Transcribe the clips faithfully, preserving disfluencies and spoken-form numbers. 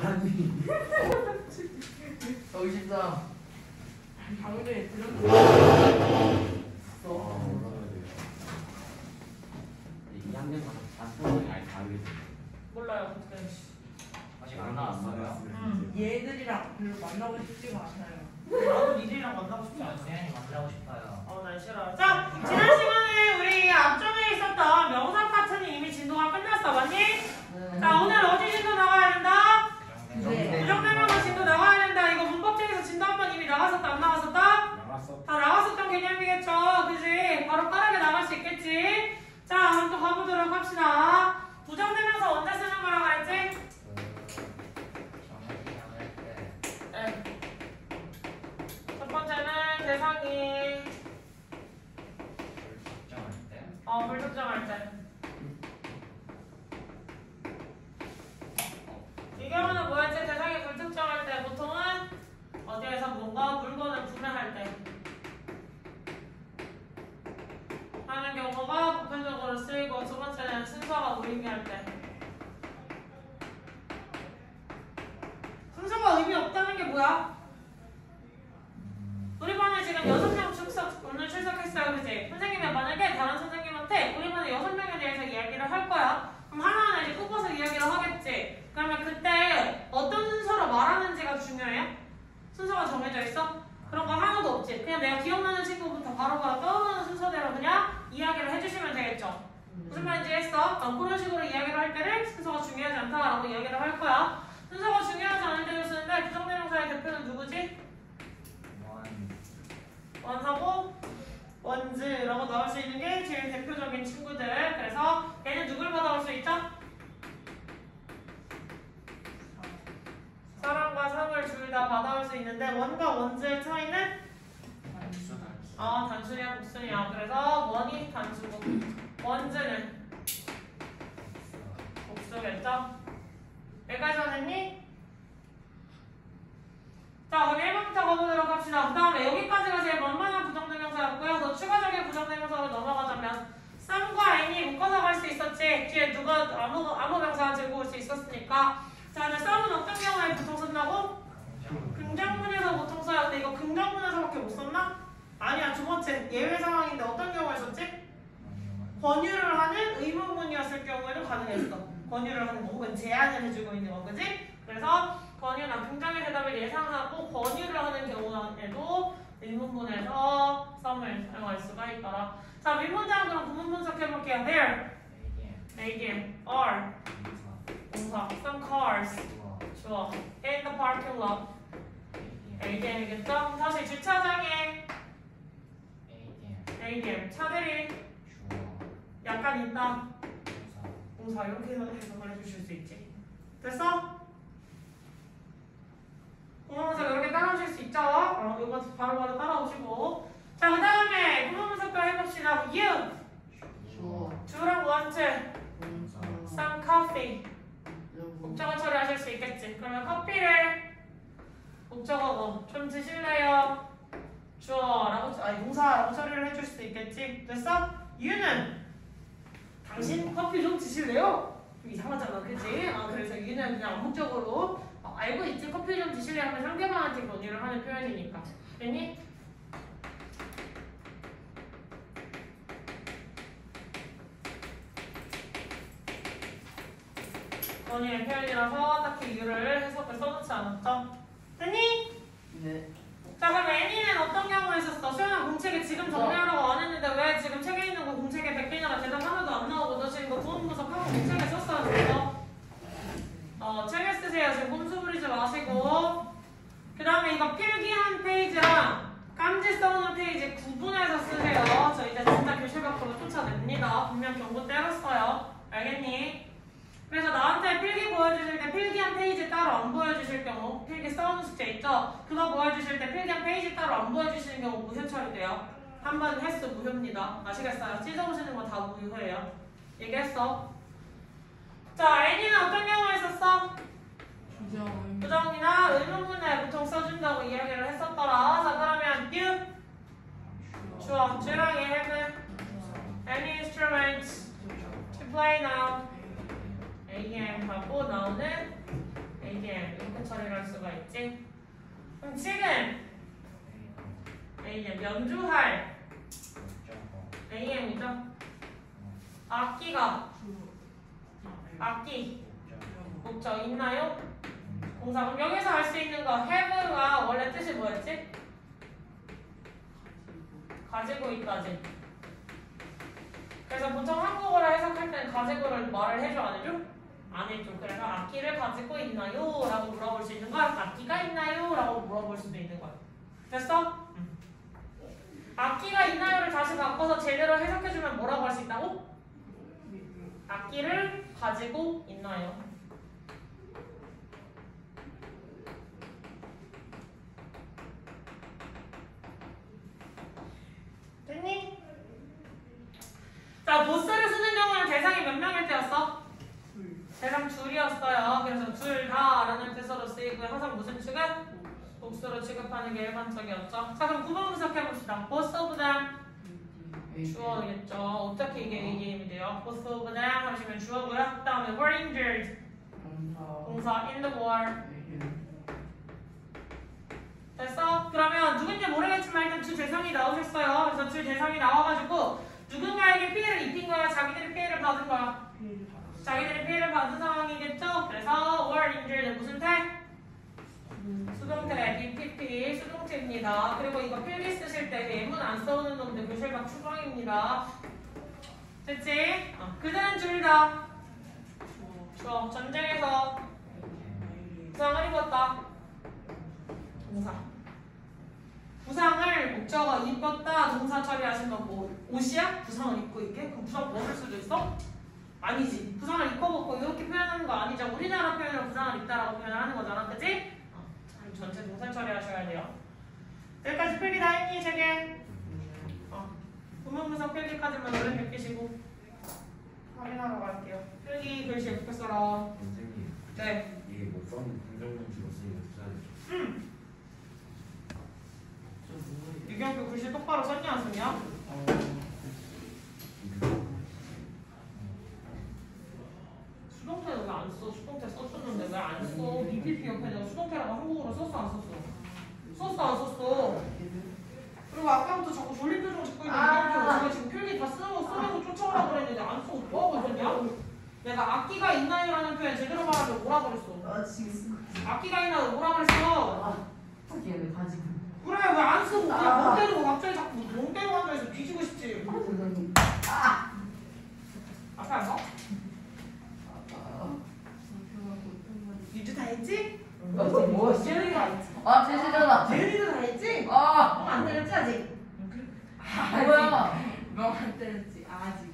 아니. 의심사. 방금 전에 들었는데. 이 학년 가서 자스폰이 아예 다르겠지. 몰라요. 그때. 아직 안 나왔어요. 응. 얘들이랑 별로 만나고 싶지가 않아요. 나도 니들이랑 만나고 싶지 않아. 쌤이 만나고 싶어요. 어, 난 싫어. 자, 지난 시간에 우리 앞쪽에 있었던 명사 파트는 이미 진도가 끝났어, 맞니? 네. 자, 오늘 어디 진도 나가야 된다? 네. 부정대명사 진도 나가야 된다. 이거 문법책에서 진도 한 번 이미 나갔었다, 안 나갔었다? 나갔어. 다 나갔었던 개념이겠죠? 그지? 바로 빠르게 나갈 수 있겠지? 자, 한번 또 가보도록 합시다. 부정대명사 언제 쓰는 거라고 했지? 정말 때. 네. 첫 번째는 대상이 불특정할 때. 어, 불특정할 때. 이 경우는 뭐였지? 대상이 불특정할 때 보통은 어디에서 뭔가 물건을 구매할 때 하는 경우가 보편적으로 쓰이고, 두 번째는 순서가 무의미할 때. 순서가 의미 없다는 게 뭐야? 우리 반에 지금 여섯 명 출석, 오늘 출석했어요, 그지? 선생님이 만약에 다른 선생님한테 우리 반에 여섯 명에 대해서 이야기를 할 거야. 그럼 하나하나 이제 꼽아서 이야기를 하겠지. 그러면 그때 어떤 순서로 말하는지가 중요해요? 순서가 정해져 있어? 그런 거 하나도 없지. 그냥 내가 기억나는 친구부터 바로바로 떠오르는 순서대로 그냥 이야기를 해주시면 되겠죠. 무슨 말인지 했어? 어, 그런 식으로 이야기를 할 때를 순서가 중요하지 않다라고 이야기를 할 거야. 순서가 중요하지 않을 때를 쓰는데 부정대명사의 대표는 누구지? 원. 원하고 원즈라고 나올 수 있는 게 제일 대표적인 친구들. 그래서 얘는 누굴 받아올 수 있죠? 사람과 상을 둘 다 받아올 수 있는데 원과 원즈의 차이는 단수 단수. 어, 단순이야 복순이야. 그래서 원이 단수고 원즈는 복수겠죠? 여기까지 됐니? 자, 그럼 일 번부터 가보도록 합시다. 그 다음에 여기까지가 제일 만만한 부정대명사였고요. 더 추가적인 부정대명사로 넘어가자면 썸과 n이 묶어서 갈 수 있었지. 뒤에 누가 아무, 아무 명사 들고 올 수 있었으니까. 자, 이제 썸은 어떤 경우에 보통 쓴다고? 긍정문에서 보통 써요. 근데 이거 긍정문에서밖에 못 썼나? 아니야. 두 번째 예외 상황인데 어떤 경우에 썼지? 권유를 하는 의문문이었을 경우에도 가능했어. 권유를 하는 거 혹은 제안을 해주고 있는 거, 그지? 그래서 권유나 긍정의 대답을 예상하고 권유를 하는 경우에도 의문문에서 썸을 사용할 수가 있더라. 자, 윗문장 그럼 구문 분석해볼게요. There, again, are, 동사, some cars, 주어, in the parking lot, again이겠죠? 다시 주차장에 again, 차들이 약간 있다. 동사 이렇게 해석을 해주실 수 있지. 됐어? 구문분석 이렇게 따라오실 수 있죠? 어, 이거 바로바로 따라오시고. 자, 그 다음에 구문분석도 해봅시다. You, 주랑 want, some coffee. 목적어 처리하실 수 있겠지. 그러면 커피를 목적어고 좀 드실래요? 주어라고, 아니 동사라고 처리를 해줄 수 있겠지. 됐어? You는 당신 커피 좀 드실래요? 이상하잖아, 그치? 아, 그래서 you는 그냥 암묵적으로 어, 알고 있지. 커피 좀 드실래요? 하면 상대방한테 권유를 하는 표현이니까. 됐니? 권유의 표현이라서 딱히 이유를 해석을 써놓지 않았죠? 됐니? 네. 자, 그럼 애니는 어떤 경우에 있었어? 수연아 공책에 지금 정리하라고 안 했는데 왜 지금 책에 있는 거 공책에 백개나 대답 하나도 안 나오고 너 지금 거 구문 분석하고 공책에 썼어야 됐어? 어, 책에 쓰세요. 지금 꼼수 부리지 마시고. 그 다음에 이거 필기한 페이지랑 깜지 써오는 페이지 구분해서 쓰세요. 저 이제 진짜 교실 밖으로 쫓아냅니다. 분명 경고 때렸어요. 알겠니? 그래서 나한테 필기 보여주실 때 필기한 페이지 따로 안 보여주실 경우, 필기 써오는 숙제 있죠? 그거 보여주실 때 필기한 페이지 따로 안 보여주시는 경우 무효 처리돼요. 한 번 횟수 무효입니다. 아시겠어요? 찢어오시는 거 다 무효예요. 얘기했어. 자, 애니는 어떤 경우에 썼어? 부정. 부정이나 의문문에 보통 써준다고 이야기를 했었더라. 자, 그러면 you, 주어, 주랑 have any instruments to play now. 에이엠 하고 나오는 에이디엠 이렇게 처리를 할 수가 있지. 그럼 지금 에이디엠 연주할 에이엠이죠. 악기가 악기 목적 있나요? 동사. 그럼 여기서 할 수 있는 거 have가 원래 뜻이 뭐였지? 가지고 있다지. 그래서 보통 한국어로 해석할 때는 가지고를 말을 해줘 안 해줘? 안 해줘. 그래서 악기를 가지고 있나요? 라고 물어볼 수 있는 거야. 악기가 있나요? 라고 물어볼 수도 있는 거야. 됐어? 응. 악기가 있나요를 다시 바꿔서 제대로 해석해주면 뭐라고 할 수 있다고? 악기를 가지고 있나요? 됐니? 자, 보스를 쓰는 경우는 대상이 몇 명일 때였어? 대상 둘이었어요. 그래서 둘 다라는 뜻으로 쓰이고요. 항상 무슨 취급? 복수로 취급하는 게 일반적이었죠. 자, 그럼 구분 분석해봅시다. both of them 주어겠죠. 어떻게 이게 에이디엠이 돼요? both of them 하시면 주어고요. 그 다음에 were injured 동사 in the war. 됐어? 그러면 누군지 모르겠지만 일단 주 대상이 나오셨어요. 그래서 주 대상이 나와가지고 누군가에게 피해를 입힌 거야? 자기들이 피해를 받은 거야? 자기들이 피해를 받은 상황이겠죠? 그래서 were injured 무슨 태? 수동태, 비피피 수동태입니다. 그리고 이거 필기 쓰실 때 예문 안 써오는 놈들 교실각 추방입니다. 됐지? 어. 그들은 둘 다 주어 전쟁에서 부상을 입었다. 동사 부상을 목적어 입었다. 동사 처리하신 건 뭐? 옷이야? 부상을 입고 있게? 그럼 부상 벗을 수도 있어? 아니지. 부상을 입고 벗고 이렇게 표현하는 거 아니죠. 우리나라 표현으로 부상을 입다라고 표현을 하는 거잖아. 그치? 어, 전체 동사 처리하셔야 돼요. 여기까지 필기 다 했니? 세 개? 어. 구문분석 필기까지만 얼른 베끼시고 확인하러 갈게요. 필기 글씨 어떻게 써라? 선생님 네. 이게 뭐 썸 긍정문주로 쓰이면 투자되죠. 음. 유경표 글씨 똑바로 썼냐 안 썼냐? 수동태는 왜 안 써? 수동태 썼었는데 왜 안 써? 비피피 옆에 내가 수동태라고 한국어로 썼어 안 썼어? 썼어 안 썼어? 그리고 아까부터 자꾸 졸린 표정 짓고 있는 유경표 제가 지금 필기 다 쓰는 거 쓰면서 쫓아오라고 그랬는데 안 써. 뭐하고 있었냐? 내가 악기가 있나요? 라는 표현 제대로 말하면 뭐라 그랬어? 아 지금 악기가 있나요? 뭐라 그랬어? 아 얘는 가지고 그래 왜 안 쓰고 그냥 멍 때리고 갑자기 자꾸 멍 때리고 앉아있어. 뒤지고 싶지. 아 앞에 안 가? 유주 다 했지? 뭐 재현이가 다 했지? 아 제시잖아 재현이도 다 했지? 아 안 때렸지 아직? 뭐야 너안 때렸지 아직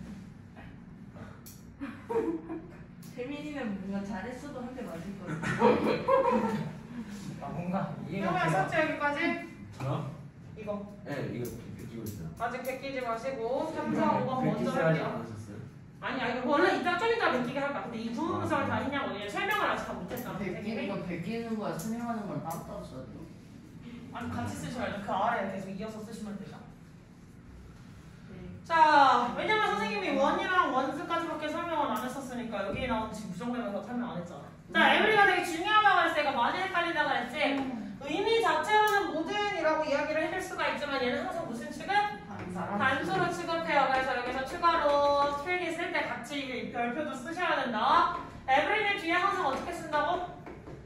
태민이는 뭔가 잘했어도 한 대 맞을 거야 아 뭔가 이해가 형우야 돼요. 썼지 여기까지? 저요? 이거 네 이거 느끼고 있어요. 아직 베끼지 마시고 삼, 사, 오 번 먼저 하지 할게요. 않으셨어요? 아니 아니 원래 이따 좀 이따 베끼게 할 거야. 근데 이 구문 분석을 다 했냐고 얘 설명을 아직 다 못했어. 베끼는 거 베끼는 거야 설명하는 건 따로따로 써야 돼 아니 같이 쓰셔야죠. 그 아래에 계속 이어서 쓰시면 되죠. 자, 왜냐면 선생님이 원이랑 원스까지밖에 설명을 안 했었으니까 여기에 나온 지금 부정되면서 설명 안 했잖아. 자, 에브리가 되게 중요하다고 그랬어. 얘가 많이 헷갈린다고 그랬지. 의미 자체로는 모든이라고 이야기를 해줄 수가 있지만 얘는 항상 무슨 취급? 단수로 취급해요. 그래서 여기서 추가로 필기 쓸 때 같이 별표도 쓰셔야 된다. 에브리는 뒤에 항상 어떻게 쓴다고?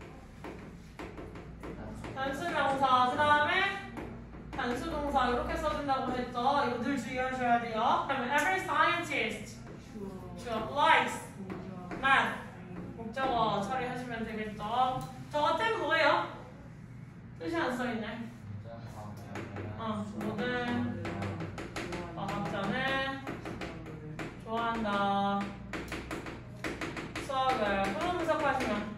단수 명사. 그 다음에 단수 동사 이렇게 써준다고 했죠. 이거 늘 주의하셔야 돼요. 그러면 every scientist 주어 likes math 목적어 처리하시면 되겠죠. 저거 템 뭐예요? 뜻이 안 써있네. 어, 모든 과학자는 좋아한다. 수학을 구문 분석하시면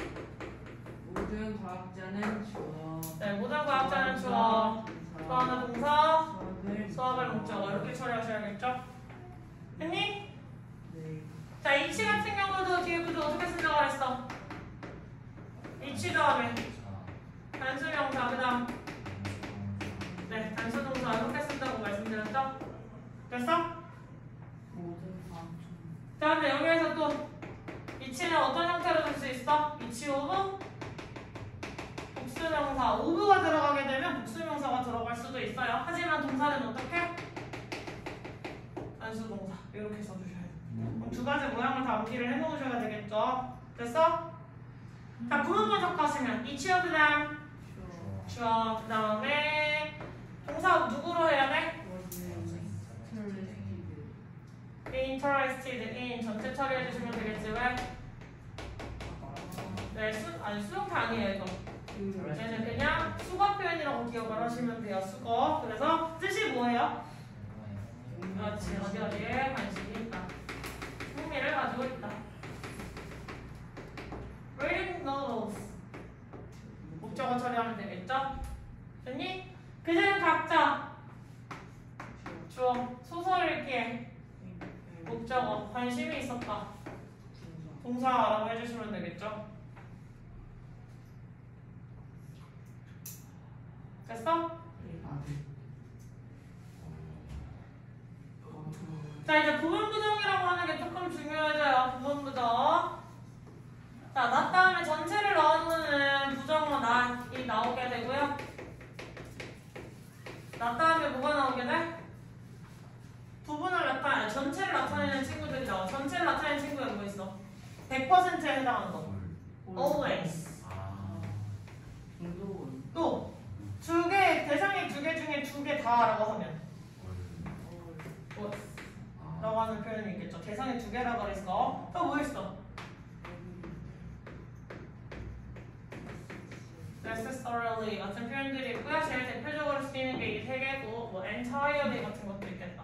모든 과학자는 주어 네, 모든 과학자는 주어 좋아하는 동사 수학을 목적어 이렇게 처리하셔야겠죠? 했니? 네 자, 이치 같은 경우도 뒤에 구조 어떻게 쓴다고 그랬어? 이치 다음에 단수명사 그 다음 네, 단수동사 이렇게 쓴다고 말씀드렸죠? 됐어? 모든 과학자 그 다음에 여기에서 또 이치는 어떤 형태로 쓸 수 있어? 됐어? 위치 오브 복수명사. 오브가 들어가게 되면 복수명사가 들어갈 수도 있어요. 하지만 동사는 어떻게? 단수동사. 이렇게 써주셔야 돼요. 그럼 두 가지 모양을 다 암기를 해놓으셔야 되겠죠? 됐어? 자, 구문 분석하시면 each of them 주어. 그 다음에 동사 누구로 해야 돼? interested in 전체 처리해주시면 되겠지. 왜? 네, 수, 아니 수동태 아니에요 이거. 얘는 그냥 수거 표현이라고 기억을 하시면 돼요. 수거. 그래서 뜻이 뭐예요? 그렇지. 어디 어디에 관심이 있다. 흥미를 가지고 있다. reading novels. 목적어 처리하면 되겠죠? 됐니? 그들은 각자 주어 소설 읽기에 목적어 관심이 있었다. 동사라고 해주시면 되겠죠? 됐어? 자, 이제 부분부정이라고 하는 게 조금 중요해져요. 부분부정. 자, 나 다음에 전체를 넣어주는 부정어 나이 나오게 되고요. 나 다음에 뭐가 나오게 돼? 부분을 나타내, 전체를 나타내는 친구들이 나와. 전체를 나타내는 친구가 뭐 있어? 백 퍼센트에 해당하는 거. always. 또 두 개, 대상이 두 개 중에 두 개 다라고 하면 뭐 라고 하는 표현이 있겠죠. 대상이 두 개라고 그랬어. 또 뭐 있어? necessarily 같은 표현들이 있고요. 제일 대표적으로 쓰이는 게 이 세 개고, 뭐 entirely 같은 것도 있겠다.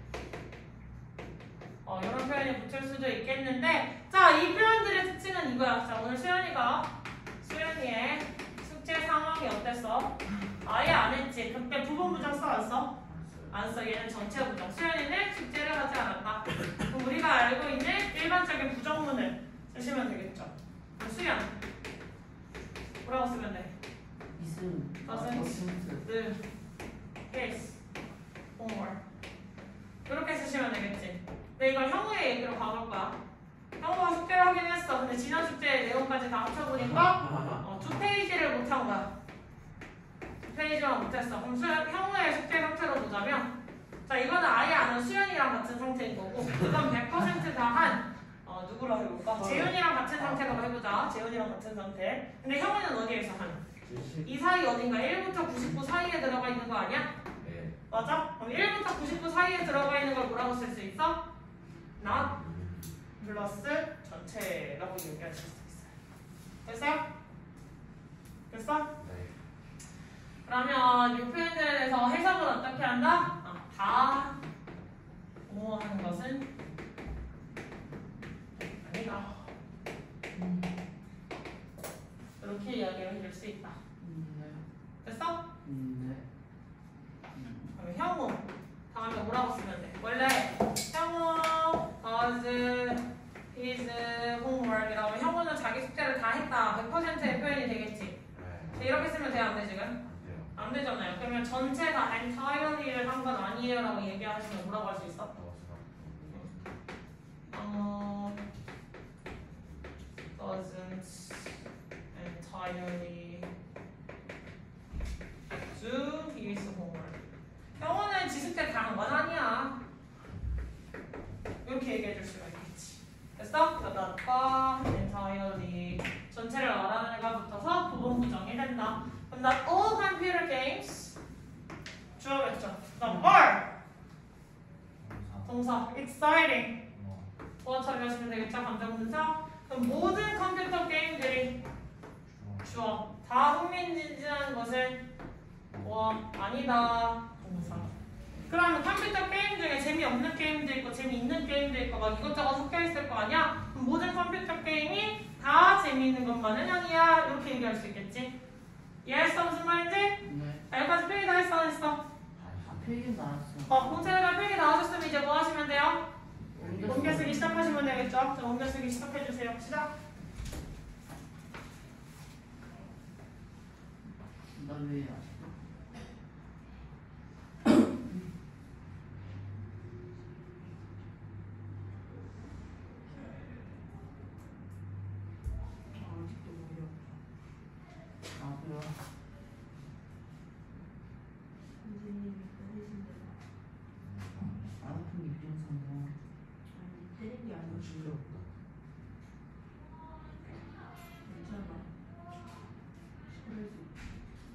어, 이런 표현이 붙을 수도 있겠는데, 자, 이 표현들의 특징은 이거야. 자, 오늘 수연이가 수연이의 숙제 상황이 어땠어? 아예 안 했지. 그때 부분 부정 써 안 써? 안 써. 얘는 전체 부정. 수연이는 숙제를 하지 않았다. 그럼 우리가 알고 있는 일반적인 부정문을 쓰시면 되겠죠. 수연 뭐라고 쓰면 돼? doesn't, 늘, his, homework 이렇게 쓰시면 되겠지. 근데 이걸 형우의 얘기로 가볼 거야. 형우가 숙제를 하긴 했어. 근데 지난 숙제 내용까지 다 합쳐보니까 어, 두 페이지를 못한 거야. 두 페이지만 못했어. 그럼 수연, 형우의 숙제 상태로 보자면, 자, 이거는 아예 안 한 수연이랑 같은 상태인 거고, 이건 백 퍼센트 다 한 어, 누구로 해볼까? 재윤이랑 같은 상태로 해보자. 재윤이랑 같은 상태. 근데 형우는 어디에서 한? 이 사이 어딘가 일부터 구십구 사이에 들어가 있는 거 아니야? 네. 맞아? 그럼 일부터 구십구 사이에 들어가 있는 걸 뭐라고 쓸 수 있어? not 플러스 전체라고 얘기할 수 있어요. 됐어요? 됐어? 네. 그러면 이 표현들에 대해서 해석을 어떻게 한다? 아, 다 옹호하는 것은 아니다. 이렇게 이야기를 해줄 수 있다. 됐어? 그럼 형우 다음에 뭐라고 쓰면 돼? 원래 형우 does his homework이라고 하면 형우는 자기 숙제를 다 했다. 백 퍼센트의 표현이 되겠지. 네. 이렇게 쓰면 돼? 안 돼 지금? 안 돼요. 안 되잖아요. 그러면 전체 다 entirely를 한 건 아니에요 라고 얘기하시면 뭐라고 할 수 있어? 어, doesn't entirely do his homework. 형우는 지 숙제 다 한 건 아니야. 이렇게 얘기해 줄 수가 있겠지. 됐어? not과 entirely 전체를 알아내가 붙어서 부분 부정이 된다. 그럼 not all computer games 주어겠죠. not all 동사 exciting 주어 처리하시면 되겠죠. 감정분사. 그럼 모든 컴퓨터 게임들이 주어 다 흥미진진한 것은 뭐 아니다 동사. 그러면 컴퓨터 게임 중에 재미없는 게임도 있고 재미있는 게임도 있고 막 이것저것 섞여 있을 거 아니야? 그럼 모든 컴퓨터 게임이 다 재미있는 것만은 아니야. 이렇게 얘기할 수 있겠지. 이해했어? 무슨 말인지? 네. 자, 여기까지 필기 다 했어 안 했어? 아, 필기 나왔어. 어, 공채가 필기 다 하셨으면 이제 뭐 하시면 돼요? 옮겨 쓰기 시작하시면 되겠죠? 자, 옮겨 쓰기 시작해주세요. 시작. 나 왜야? 시끄럽게 안 아, 오지. 시끄럽다. 괜찮아. 시끄러울 수 있지.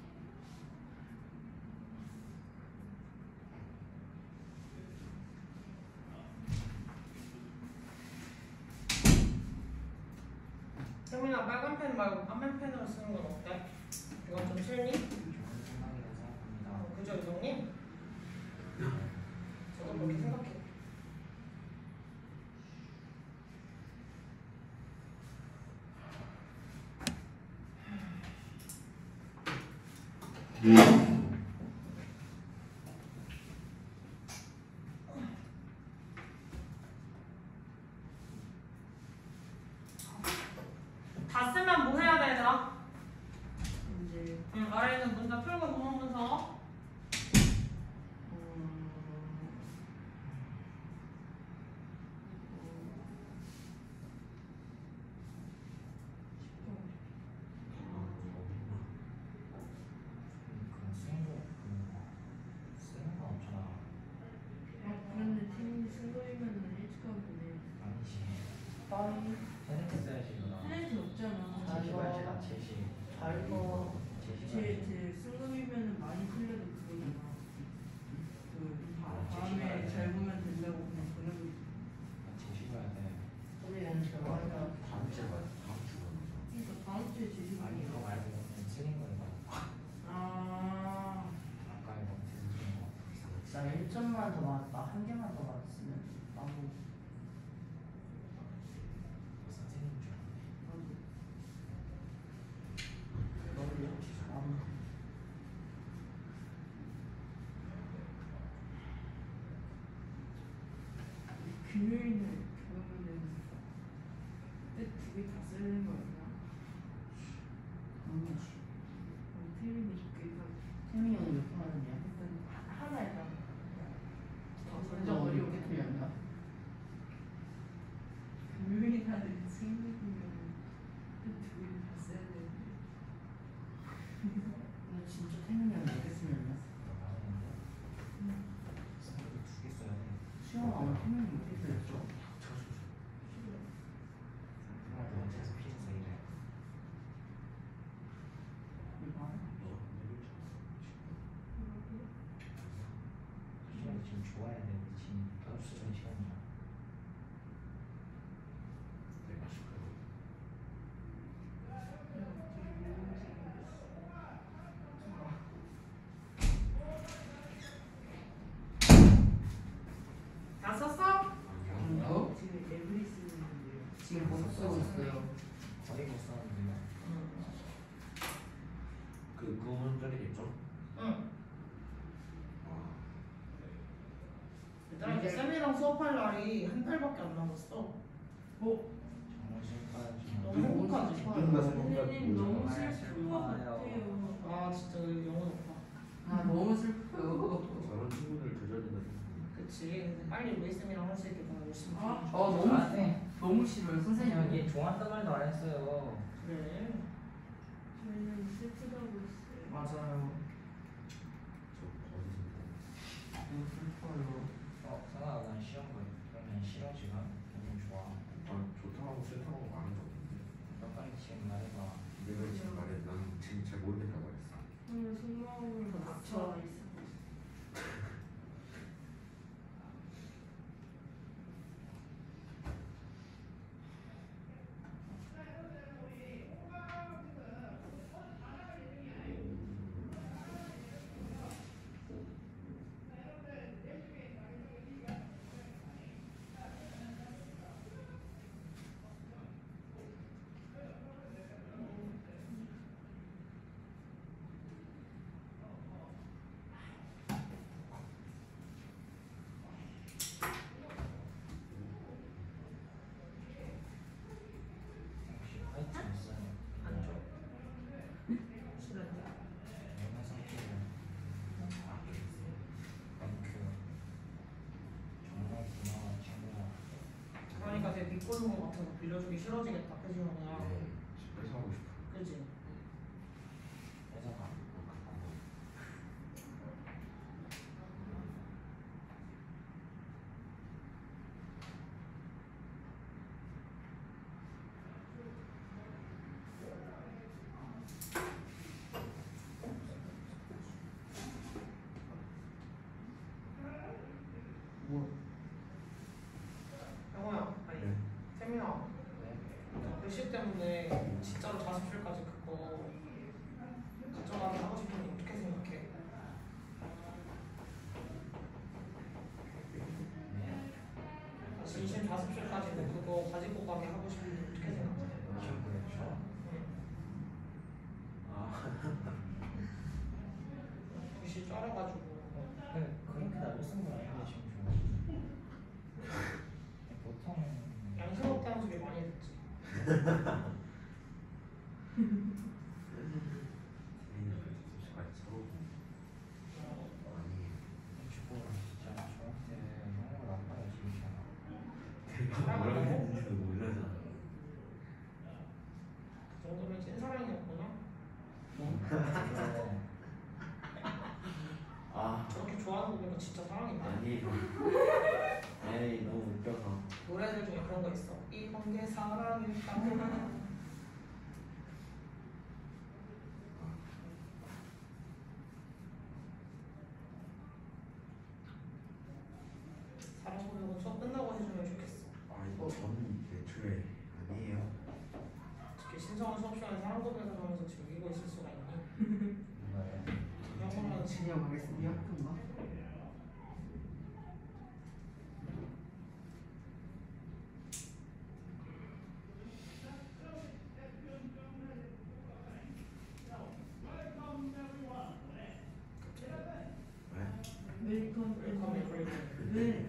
태민아 빨간 펜 말고 까만 펜으로 쓰는 건 어때? 이건 좀 싫니? 좋은 생각이라고 생각합니다. 어, 그죠 이정님? 저도 그렇게 생각해요. 다 쓰면 뭐 해야 되나? 이제 응, 아래 있는 문자 풀고 구문 분석. 음, 그런 쓰는 거, 쓰는 거 없잖아. 어, 그런데 팀이 승부이면은 일찍 가면 돼. 아니지. 빠이. 테니스 써야지 누나. 플레이트 없잖아. 제시 봐야지 나 제시. 잘 거. 제시 제, 봐야지. 제 승부이면은 많이 풀려도 그거잖아. 그 다- 아, 다음에 제시해야 잘 돼. 보면 된다고 그냥 보내고 있지. 나 제시 봐야 돼. 우리는 저거 하자. 다음 주에 봐. 다음 주 보면서. 그러니까 다음 주에 제시 아니 이거 말고 그냥 쓰는 거 이거. 아, 아까 이거 쓰는 거. 나 일 점만 더 맞다. 한 개만 더 맞으면 나도. 선생님 줄 알았네. 너를 안. 금요일날 그러면은 뜻두 개 다 써야 되는 거 아니야? 아니지. 그럼 태민이 그니까 태민이 오늘 몇 분 하느냐? 하나에다. 완전 너 어려워. 어떻게 틀렸나? 금요일 날은 생일이면 뜻두 개 다 써야 되는데. 나 진짜 태민이 형 몇개 쓰면 생각도 두개 써야 돼. 시험 안 오면 태민이 몇개 틀렸죠? 정말 너 어째서 피해서 이래. 이거 시간이 지금 좋아야 돼. 지금 다섯 시 전 시간이야. 내가 시끄러워. 다 썼어? 어? 지금 에브리 쓰는데요. 지금 못 쓰고 있어요. 거의 못 썼는데요. 응. 그 구문절이겠죠? 응. 아, 얘들아 이제 쌤이랑 수업할 날이 한 달밖에 안 남았어. 정말 슬퍼요. 너무 행복하지? 선생님 너무 정말 슬픈 것 슬퍼요. 같아요. 아 진짜 영혼 없다. 아 너무 슬퍼요. 저런 친구들 조절된다 생각합니다. 그치. 근데 빨리 우리 쌤이랑 할 수 있게 더 열심히. 아, 해. 아 너무 아, 네. 너무 싫어요 선생님. 여기 좋아한단 말도 안 했어요. 그래. 저희는 슬프다고 했어요. 맞아요. 저 어디서 너무 슬퍼요. 어, 상아, 난 시험 봐. 그러면 싫어 지금? 기분 좋아. 아 좋다고 싫다고 말한 적 없는데. 빨리 지금 말해봐. 내가 지금 말해 난 지금 잘 모르겠다고 했어. 오늘 속마음을 맞춰 있어. 혹시 화이트 있어요? 안쪽. 싫은데. 영상 상태를 땡큐. 정말 고마워 친구야. 그러니까 되게 믿고는 것 같아서 빌려주기 싫어지겠다. 그지 형이야? 네. 뺏어 하고 싶어. 그지? 뺏어가. 글씨 때문에 진짜로 자습실까지 그거 가져가게 하고 싶은데 어떻게 생각해? 진심 자습실까지는 그거 가지고 가게 하고 싶은데 어떻게 생각해? 시험 보내줘. 아. 글씨 쩔어가지고 그, 그렇게 나를 쓴 건 아닌데 지금 좀 보통 양심없다는 소리 많이 듣지. 주고 진짜 저한테 영어를 나빠요 진짜. 뭐라고 했는지도 모르잖아. 그 정도면 찐사랑이었구나. 네. 아 저렇게 좋아하는 거 보니까 진짜 사랑인데. 아니. 에이 너무 웃겨서. 노래들 중에 그런 거 있어. 이번 게 사랑일까? 사랑 고백은 수업 끝나고 해주면 좋겠어. 아 이거 저는 애초에 아니에요. 특히 신성한 수업 시간에 사랑 고백을 하면서 즐기고 있을 수가 있니? 누가요? 영어는 진영 하겠습니다. 학교인가? 왜? 웰컴 웰컴 에브리데이. 왜?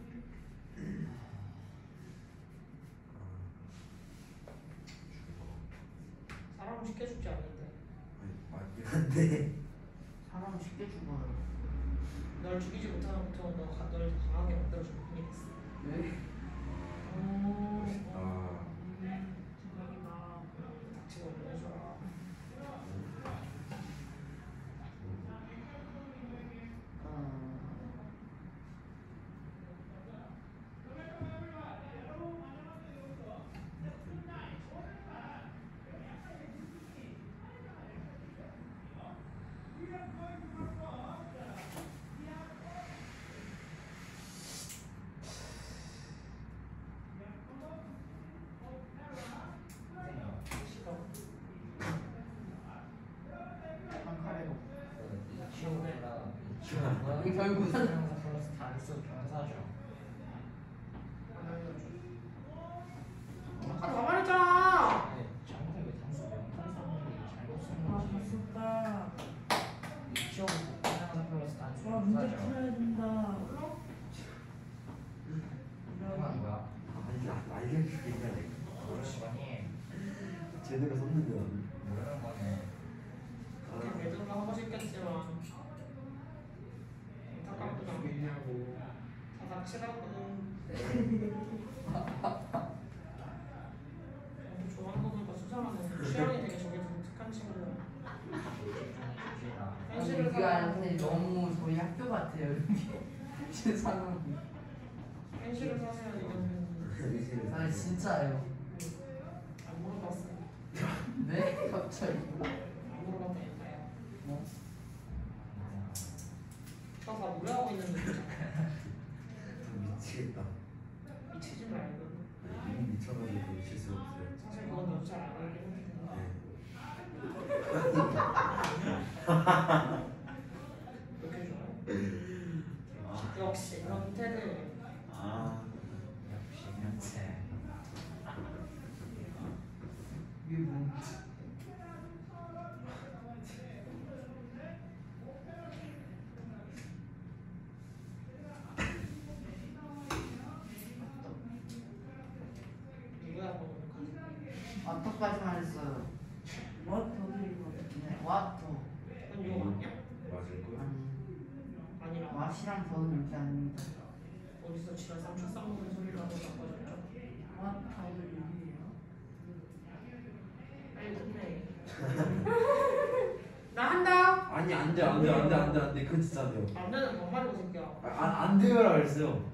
사람은 쉽게 죽지 않는데. 아니 맞긴 한데. 사람 쉽게 죽어요. 널 죽이지 못하는 고통은 너가 널 강하게 만들어줄 뿐이겠어. 왜? 오. 멋있다. 음, 대박이다. 닥치고 인정해줘라. 어... 한 카레로. 이치오가 이치오가 결국은 설명서 플러스 단수 병사죠. 아까 다 말했잖아. 네, 장사 왜 단수 명사성이 잘못 쓴 아, 거지? 무섭다. 이치오가 설명서 플러스 단수 와, 문제 병사죠. 풀어야 된다. 형은 뭐야? 아니 나 알려주기가 내가. 모르시 거니? 제대로 썼는데 나는. 모르는 거네. 그냥 믿음으로 하고 싶겠지만 안타깝구나. 죽겠냐고. 다 닥치라고는. 나도 좋아하는 거 보니까 수상하네. 취향이 되게 저게 독특한 친구야. 주지나. 현실을 이게 살아. 아니 너무 저희 학교 같아요. 이게 세상은. 현실을 사세요 이거는. 아니 진짜예요. 안 물어봤어. 네? 갑자기. 안 물어봤다니까요. 뭐? 저다 노래하고 있는 느낌이잖아. 미치겠다. 미치지 말고. 이미 미쳐가지고 미칠 수 없어요. 사실 그건 너무 잘 알고 있는데. 이렇게 좋아해? 역시 이런 테드. 아 역시 면체. 이게 뭐? 누구야 그거? 와터까지만 했어요. 뭐? 더도 이거. 네, 와터. 그건 욕 아니야? 맞을 걸? 아니, 아니라 맛이랑 더는 이렇게 아닙니다. 어디서 지난 삼촌 쌍먹는 소리를 하고 바꿔줬죠? 와, 다들 여기에요. 빨리 끝내. 나 한다. 아니 안돼 안돼 안돼 안돼 안돼 그건 진짜 안 돼요. 안 되는 반말이고 새끼야. 아안 돼요라 그랬어요.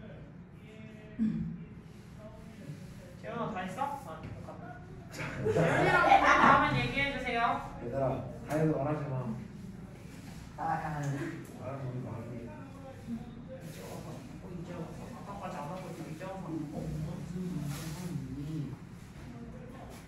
재현아 다 했어? 아 잠깐만. 재현이랑 얘기 다음에 얘기해 주세요. 얘들아 다이어트 말하지 마. 아, 아, 말하면 우리 말하기. 이제 와서 어 이제 와서 아까까지 안 하고 있어 이제 와서 무슨 무슨 무슨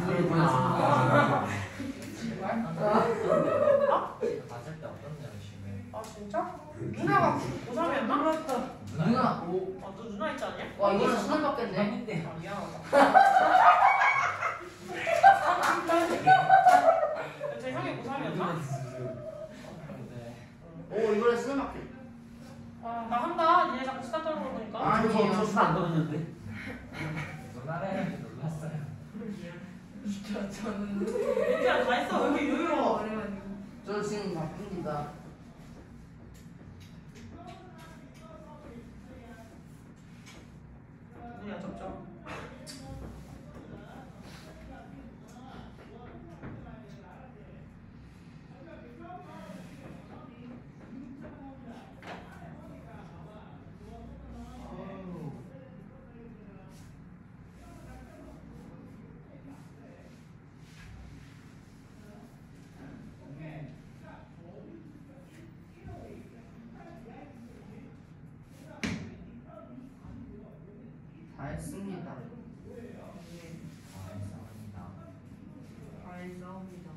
그렇구나. 제발. 봤을 때 어떤데요 지금? 아 진짜? 누나가 고삼이었나? 누나. 오. 아, 너 누나 있지 않냐? 와 이거는 수능 받겠네. 아닌데. 아, 미안하다. 제 형이 고삼이었나? 네. 오 이거는 수능 받겠. 아, 나 한다. 니네 자꾸 수다 떨는 거 보니까. 아니에요. 저 수다 안 떨었는데. 누나래 놀랐어요. 진짜 저는 진짜 다 했어. 왜 이렇게 여유로워? 그래가지고 저 지금 바쁩니다. 누구야, 접점. 다 했습니다. 잘 싸웁니다.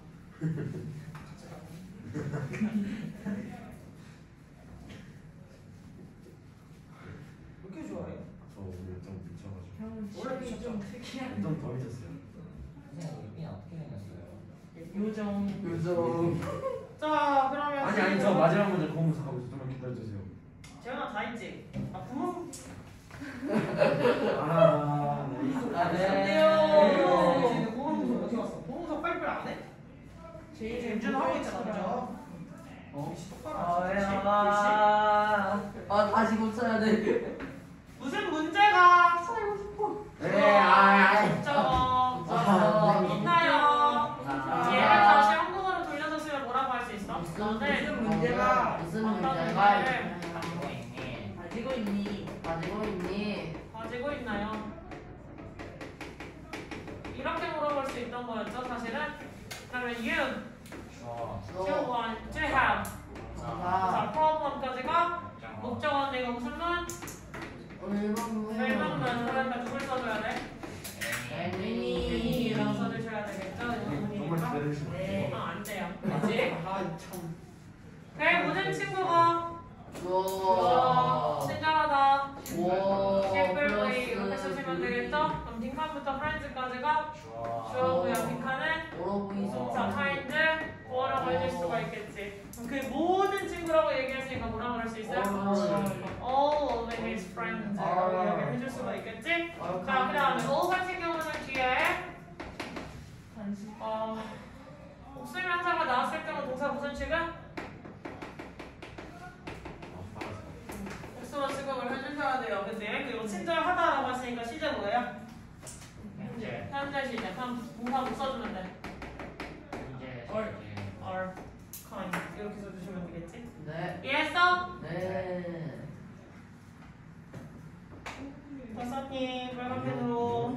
왜 이렇게 좋아해? 저 오늘 좀 미쳐가지고. 형은 원래 취향이 좀 특이한 좀 더 미쳤어요. 선생님 이빈 어떻게 생겼어요? 요정. 요즘 자, 그러면. 아니 아니 저 마지막 문제 공부하고 있어. 좀만 기다려주세요. 재현아 다 했지? 아, 부모. 아 네. 아, 네. 안 돼요. 쟤네 공부서 어디 갔어? 공부서 빨리빨리 안 해? 제일 연준 하고 있잖아, 그죠? 어? 똑바로 아, 안 해. 아 다시 고쳐야 돼. 무슨 문제가 네, 아, 적어 아, 네. 있나요? 아. 얘를 다시 한국어로 돌려서 쓰면 뭐라고 할 수 있어? 무슨 너는 문제가 무슨 어떤 문제가 문제를 가지고 있니? 가지고 있니? 가지고 있니? 가지고 있나요? 이렇게 물어볼 수 있던 거였죠, 사실은. 그러면 you, 저. to want, to have. 아, 자, problem까지가 목적어인데 이거 무슨 문? 의문문. 설명문. 그러니까 누굴 써줘야 돼? 애니. 이라고 써주셔야 되겠죠? 정말 문이니까. 기다려주시면 네. 돼요. 아, 안 돼요. 그치? 아 참. 그래, 모든 친구가 주어. 친절하다. 워. 셰플웨이 이렇게 쓰시면 플러스 되겠죠? 그럼 빈칸부터 프렌즈까지가 주어. 주어고요. 빈칸은 오로보이 동사 kind, 뭐라고 해줄 수가 있겠지. 그럼 그 모든 친구라고 얘기했으니까 뭐라고 할 수 있어요? All of his friends 라고 이야기를 해줄 수가 있겠지? 자, 그 다음에 all 같은 경우는 뒤에 간식. 어, 복수명사가 나왔을 때는 동사 무슨 취급? 복수로 취급을 해주셔야 돼요. 그치? 그리고 친절하다라고 했으니까 시제 뭐예요? 현재. 현재 시제. 그럼 동사 못 써주면 돼. 현재. 얼. 시제. or kind 이렇게 써주시면 되겠지? 네. 이해했어? 네. 버섯님 빨간 펜으로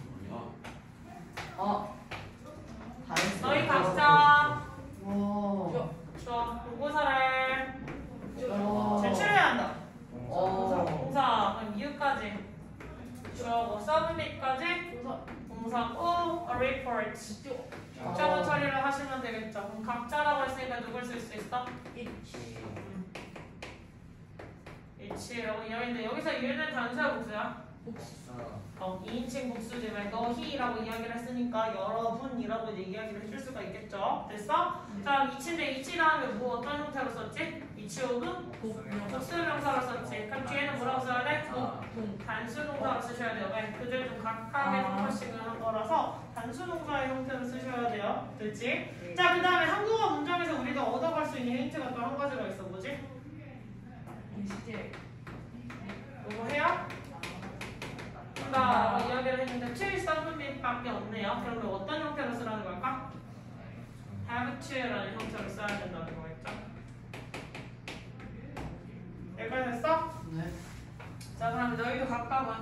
어. 다 했어. 너희 각자 와. 주어 보고서를 어. 제출해야 한다. 어. 동사 그럼 이유까지 주어고 submit까지 동사 꼭 a report 적어 처리를 하시면 되겠죠. 그럼 각자라고 했으니까 누굴 쓸 수 있어? 지. 이치라고 이야기인데 여기서 얘는 단수야 복수야? 복수. 어, 이인칭 복수지만 너, 히라고 이야기를 했으니까 여러분이라고 이제 이야기를 해줄 수가 있겠죠. 됐어? 자, 이치인데 이치 다음에 뭐 어떤 형태로 썼지? 이치 오브? 복수명사로 썼지. 그럼 뒤에는 뭐라고 써야 돼? 아. 단수동사로 쓰셔야 돼요. 왜? 그들 좀 각각의 형태식을 한 거라서 단수동사의 형태로 쓰셔야 돼요. 됐지? 자, 그 다음에 한국어 문장에서 우리가 얻어갈 수 있는 힌트가 또 한 가지가 있어. 뭐지? 시제. 이거 해요? 라고 이야기를 했는데 to submit밖에 없네요. 그러면 어떤 형태로 쓰라는 걸까? have to라는 형태로 써야 된다는 거겠죠? 여기까지 됐어? 네. 자, 그럼 너희도 각각은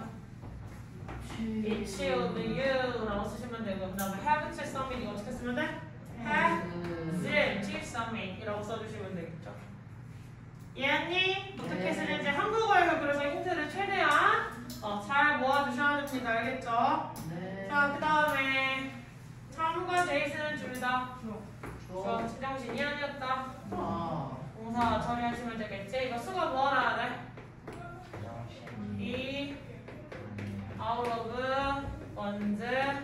it will be you라고 쓰시면 되고 그 다음에 have to submit 이거 어떻게 쓰면 돼? have to submit 이라고 써주시면 되겠죠? 이해했니? 어떻게 네. 쓰는지 한국어에서 그래서 힌트를 최대한 어, 잘 모아주셔야 됩니다. 알겠죠? 네. 자, 그 다음에 제이슨은 줄다. 주어. 주어 제정신이 아니었다. 아. 동사 처리하시면 되겠지. 이거 수가 뭐 알아야 돼? 정신이 이 out of one's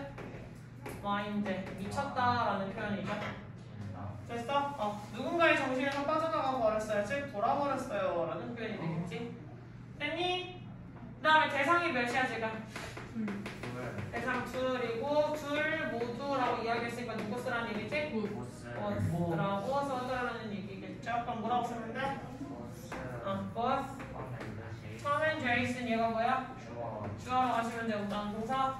mind 미쳤다라는 표현이죠. 됐어? 어 누군가의 정신에서 빠져나가 버렸어요. 즉 돌아버렸어요 라는 표현이 되겠지. 됐니? 그 다음에 대상이 몇이야 지금? 둘 대상 둘이고 둘 모두라고 이야기했으니까 누구 쓰라는 얘기지? 보스 both라고 써달라는 얘기겠죠? 그럼 뭐라고 쓰면 돼? 보스 어, both 어머니 Tom and Jason 얘가 뭐야? 주어 주어로 가시면 되고 다음 동사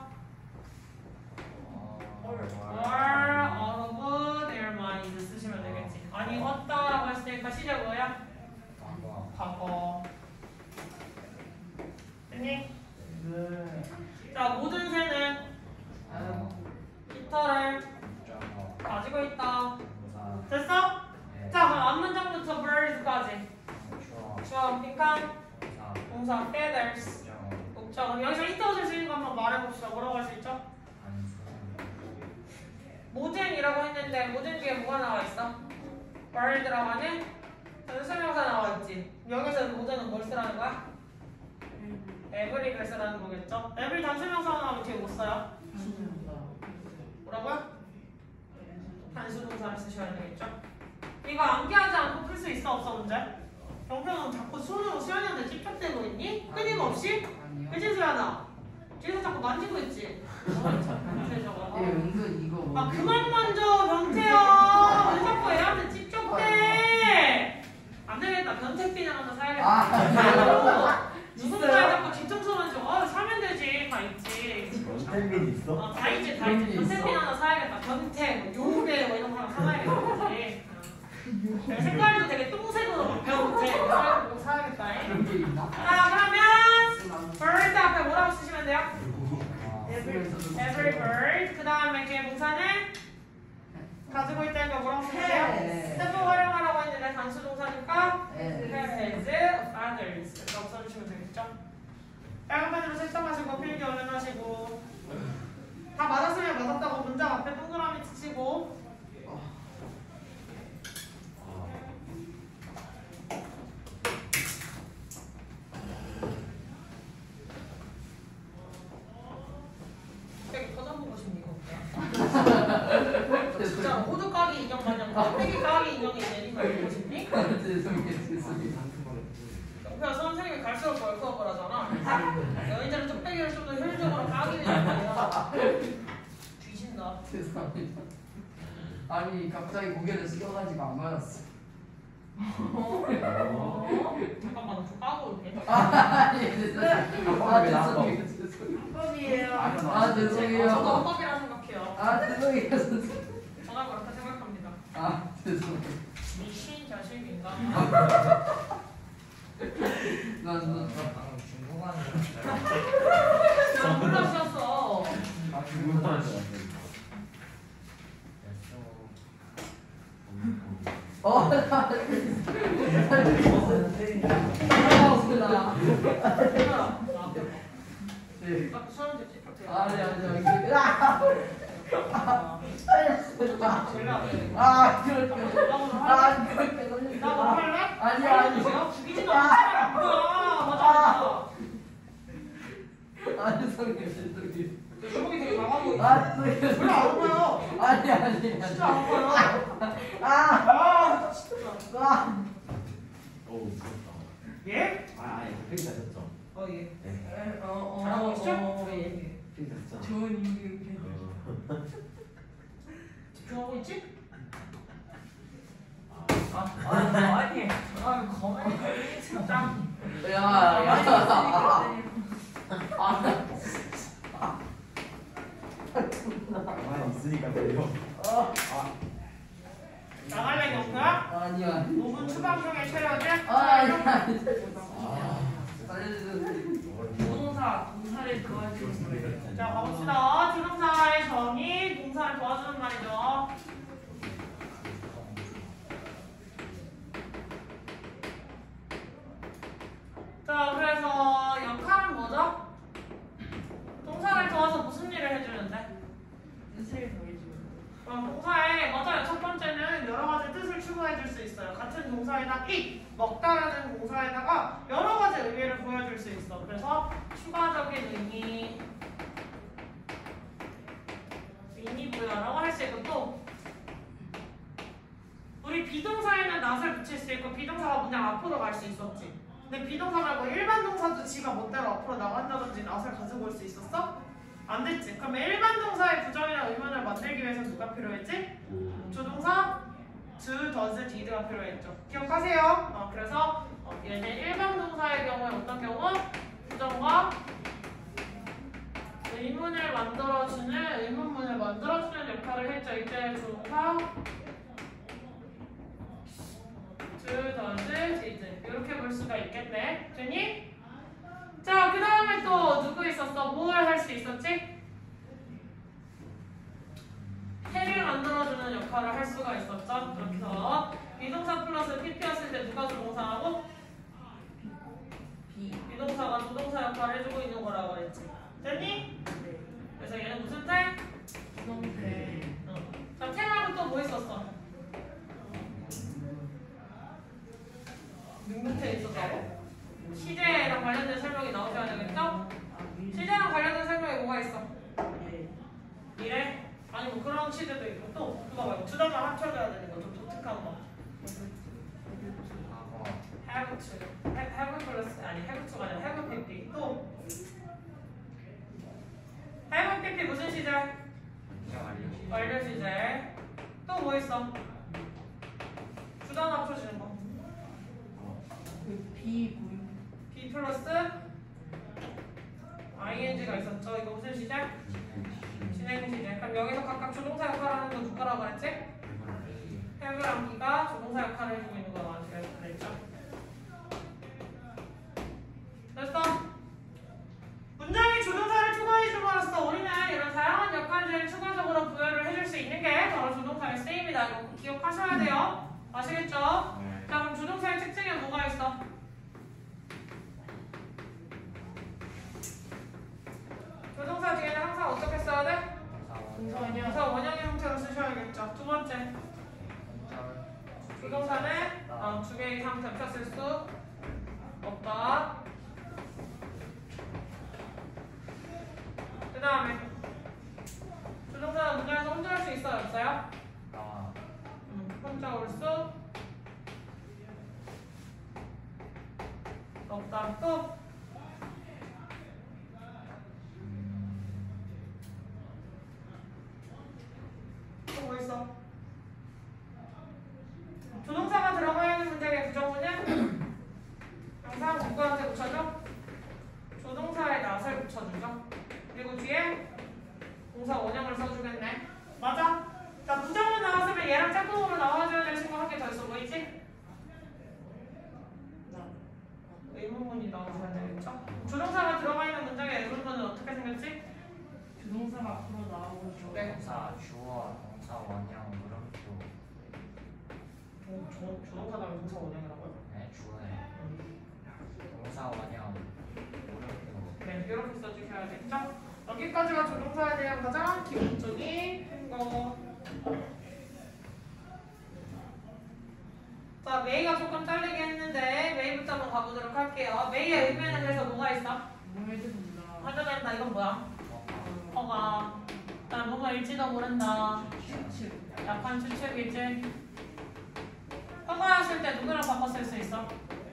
or or out of their mind 쓰시면 되겠지. 아니 없다라고 했으니까 시제 뭐야? 과거 과거. 됐니? 네. 자 모든 새는 깃털을 저거 가지고 있다. 동사 됐어? 네 자 그럼 앞문장부터 birds까지. 주어 주어 빈칸 동사 동사 feathers 저거 목적. 그럼 여기서 이터를 쓰는 거 한번 말해봅시다. 뭐라고 할 수 있죠? 단수 모든이라고 했는데 모든 뒤에 뭐가 나와 있어? bird라고 하는 단수명사 나와 있지. 여기서 모든은 뭘 쓰라는 거야? every를 쓰라는 거겠죠? every 단수명사 나오면 뒤에 못 써요? 뭐라고요? 단수동사를 쓰셔야 되겠죠? 이거 암기하지 않고 풀 수 있어 없어 문제? 경표는 자꾸 손으로 수연이한테 찝쩍대고 있니? 끊임없이? 아니요. 그치 수연아? 뒤에서 자꾸 만지고 있지? 변태 예, 저거. 은근 이거 뭐. 아 그만 만져 변태야. 왜 자꾸 애한테 찝쩍대? 안 되겠다. 변태비나 하나 사야겠다. 아, 누군가에 자꾸 뒷청소 만져. 어 사면 되지. 다 있지. 원태민 있어? 어, 다 있지 다 있지. 그런 게 변태비 있어. 하나 사야겠다. 변태, 뭐 요괴 뭐 이런 거 하나 사야겠지. 어. 색깔도 되게 똥색으로 막 변태 이거 사야겠다. 그런 게 있나? 자 그러면 bird 앞에 뭐라고 쓰시면 돼요? 쓰면서도 Every bird. 그 다음에 걔 동사는 가지고 있다니까 뭐라고 쓰면 돼요? 해. 스태프 활용하라고 했는데 단수 동사니까 네. has feathers 라고 써주시면 되겠죠? 빨간 펜으로 색상하시고 필기 얼른 하시고 다 맞았으면 맞았다고 문장 앞에 동그라미 치시고 갑자기 터져 보고 싶니 이거 진짜 호두 까기 인형 마냥 껍데기 까기 인형이 내리면 보고 싶니? 죄송해요, 죄송해요. 영표야 선생님이 갈수록 벌크업을 하잖아. 너희들은 뚝배기를 좀 더 효율적으로 까기 위한 거야. 뒤진다. 죄송합니다. 아니 갑자기 고개를 숙여가지고 안 맞았어. 어? 잠깐만 저 까고 올게. 아니 죄송해요. 아 죄송해요. 죄송해요. 합법이에요. 아 죄송해요. 저도 헌법이라 생각해요. 아 죄송해요. 죄송해요. 저는 그렇게 생각합니다. 아 죄송해요. 미신 자식인가? 난 난. 방금 중국어하는 줄 안 불러주셨어. 아 중국말 좋아하는데. 어. 고맙습니다. 네. 나 수험 됐지? 아니 아니 여기. 아. 제일 안 돼. 아 그렇게. 나 오늘 할래? 아 그렇게 놀리지 나 오늘 마. 할래? 아니 아니. 내가 죽이지도 않아. 뭐야? 맞아 맞아. 아 죄송해요 죄송해요. 주먹이 되게 작아 보이지? 아 죄송해요. 별로 안 보여. 아니 아니. 진짜 안 보여. 아. 아 진짜. 아. 오 무섭다. 예? 아 아니 되게 잘했죠. 어 예. 네. 어, 어, 잘하고 어, 있죠? 어, 예. 되게 잘했죠. 좋은 인기. 집중하고 있지? 아, 아니. 아 거만히 진짜. 야. 야. 가만히 있으니까 돼요. 나갈래 경표야? 아니야. 오 분 추가 중에 체력이? 아니 아니. 아. 알려주세요. 동사, 동사를 도와주는 거예요. 자 가봅시다. 조동사의 정의, 동사를 도와주는 말이죠. 자 그래서 역할은 뭐죠? 동사를 도와서 무슨 일을 해주는데? 뜻을 더해주는 그럼 해줄 수 있어요. 같은 동사에다 eat, 먹다라는 동사에다가 여러 가지 의미를 보여줄 수 있어. 그래서 추가적인 의미, 의미 부여라고 할 수 있고 또 우리 비동사에는 not을 붙일 수 있고 비동사가 문장 앞으로 갈 수 있었지. 근데 비동사 말고 일반 동사도 지가 멋대로 앞으로 나간다든지 not을 가지고 올 수 있었어? 안 됐지. 그러면 일반 동사의 부정이나 의문을 만들기 위해서 누가 필요했지? 조동사 do, does, did가 필요했죠. 기억하세요? 어, 그래서 어, 얘는 일반 동사의 경우에 어떤 경우? 부정과 의문을 만들어주는, 의문문을 만들어주는 역할을 했죠. 이때 조동사 do, does, did 이렇게 볼 수가 있겠네. 됐니? 자, 그 다음에 또 누구 있었어? 뭘 할 수 있었지? 해를 만들어주는 역할을 할 수가 있었죠. 그래서 비동사 플러스 pp였을 때 누가 조동사하고? 비. 비동사가 조동사 역할을 해주고 있는 거라고 그랬지. 됐니? 네. 그래서 얘는 무슨 태? 부정태. 어. 자, 태 말고 또 뭐 있었어? 능동태 있었다고? 시제랑 관련된 설명이 나오셔야 되겠죠? 아, 미. 시제랑 관련된 설명이 뭐가 있어? 네. 미래? 아니 뭐 그런 시제도 있고 또 그거 말고 두 단어 합쳐져야 되는 거 좀 독특한 거. 과거 have to, have 플러스 아니 have to가 아니라 have pp 또 have pp 무슨 시제? 문장 완료 완료 시제. 또 뭐 있어? 두 단어 합쳐지는 거. 그 비 고유. be 플러스 ing가 있었죠. 이거 무슨 시제? 진행 시제. 그럼 여기서 각각 조동사 역할을 하는 건 누구라고 그랬지? have랑 be가 조동사 역할을 해주고 있는 거라고 그랬죠. 됐어? 문장에 조동사를 추가해줌으로써 우리는 이런 다양한 역할들을 추가적으로 부여를 해줄 수 있는 게 바로 조동사의 쓰임이다. 이거 기억하셔야 돼요. 아시겠죠? 네. 자, 그럼 조동사의 특징에 뭐가 있어? 조동사 뒤에는 항상 어떻게 써야 돼? 동사원형. 동사 원형의 형태로 쓰셔야겠죠. 두 번째, 조동사는 어, 두 개 이상 겹쳤을 수 없다. 그 다음에 조동사는 문장에서 혼자 올 수 있어요? 없어요? 나와 음, 혼자 올 수 없다. 또 또 뭐 있어? 조동사가 들어가 있는 문장의 부정문은 항상 누구한테 붙여줘? 조동사의 not을 붙여주죠. 그리고 뒤에 동사 원형을 써주겠네. 맞아? 자, 부정문 나왔으면 얘랑 짝꿍으로 나와줘야 될 친구 한 개 더 있어. 뭐 있지? 의문문이 나와줘야 되겠죠? 조동사가 들어가 있는 문장의 의문문은 어떻게 생겼지? 조동사가 앞으로 나오고 저. 네. 동사 주어 동사 원형 물음표 조, 조, 조동사 다음에 동사 원형이라고요? 네 주어에 동사 원형 물음표 네, 이렇게 써주셔야겠죠? 여기까지가 조동사에 대한 가장 기본적인 거. 자, 메이가 조금 잘리게 했는데 메이부터 한번 가보도록 할게요. 메이의 의미는 그래서 뭐가 있어? 뭐 해도 된다. 하자된다. 이건 뭐야? 허가 허가. 나 뭐가 일지도 모른다. 추측. 약간 추측이지. 허가했을 때 누구랑 바꿨을 수 있어?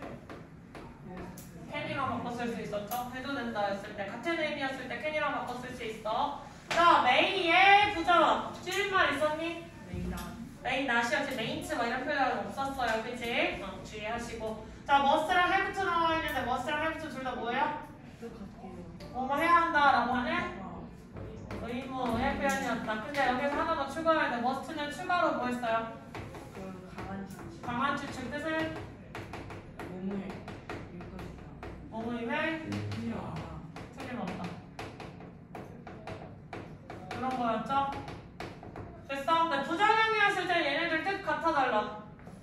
캔이랑 바꿨을 수 있었죠? 해도 된다 했을 때 같은 의미였을 때 캔이랑 바꿨을 수 있어. 자, 메이의 부정 줄임말 있었니? 메이랑. 메인 나시였지 메인츠 막 이런 표현 없었어요. 그치? 어, 주의하시고. 자, 머스랑 해부터 나와 있는데 머스랑 해부터 둘 다 뭐예요? 똑같게요. 뭐뭐 해야 한다라고 하는 아, 의무의 표현이었다. 근데 여기서 하나 더 추가해야 돼. 머스트는 추가로 뭐 했어요? 그 강한 추측. 강한 추측 뜻을 몸을 읽어주다. 어머님의 틀려하다. 틀림없다. 그런 거였죠? 됐어? 근데 부정형이었을 때 얘네들 뜻 같아 달라.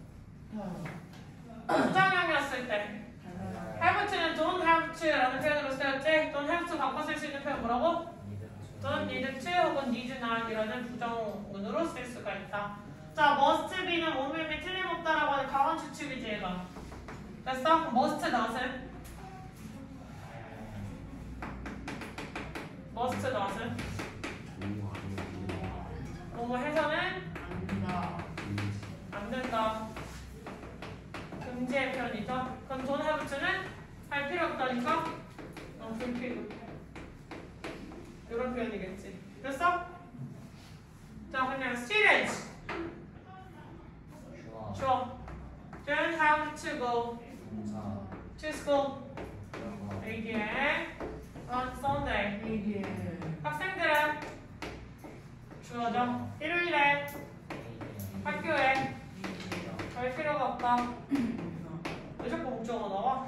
부정형이었을 때 have to는 don't have to라는 표현으로 쓰였지? don't have to 바꿔 쓸 수 있는 표현 뭐라고? don't need to 혹은 need not 이라는 부정문으로 쓸 수가 있다. 자, must be는 몸의 틀림없다 없다라고 하는 강한 추측이지 얘가. 됐어? 그럼 must not은? must not은? 뭐뭐 해서는 안 된다. 안 된다. 금지의 표현이죠. 그럼 don't have to는 할 필요 없다니까? 어, 불필요. 이런 표현이겠지. 됐어? 자, 그냥 students. 주어 좋아. Don't have to go 동사 to school 그런 거 again on Sunday. 이게 학생들은 주어져. 일요일에 학교에 갈 필요가 없다. 왜 자꾸 목적어 나와?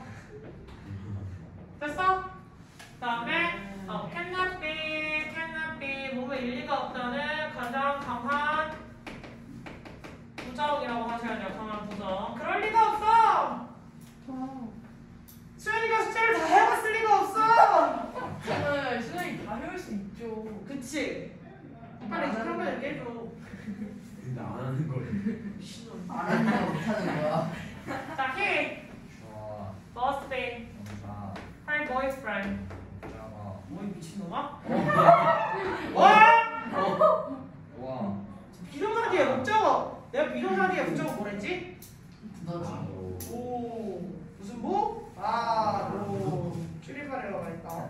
됐어? 다음에 어, cannot be, cannot be 몸에 일리가 없다는 가장 강한 부정이라고 하셔야 돼요. 강한 부정. 그럴 리가 없어. 수현이가 숙제를 다 해봤을 리가 없어. 수능 수능이 다 배울 수 있죠. 그치? 빨리 그런 거 얘기해줘. 근데 안 하는 거예요. 신혼. 안 한다고 못하는 거야. 자, he 주어 must be 동사 her boyfriend. 주어 뭐 이 미친놈아? 와! 우와 비동사 뒤에 목적어. 내가 비동사 뒤에 목적어 뭐랬지? 너지. 오 무슨 뭐? 아, 오 출입하려고 했다.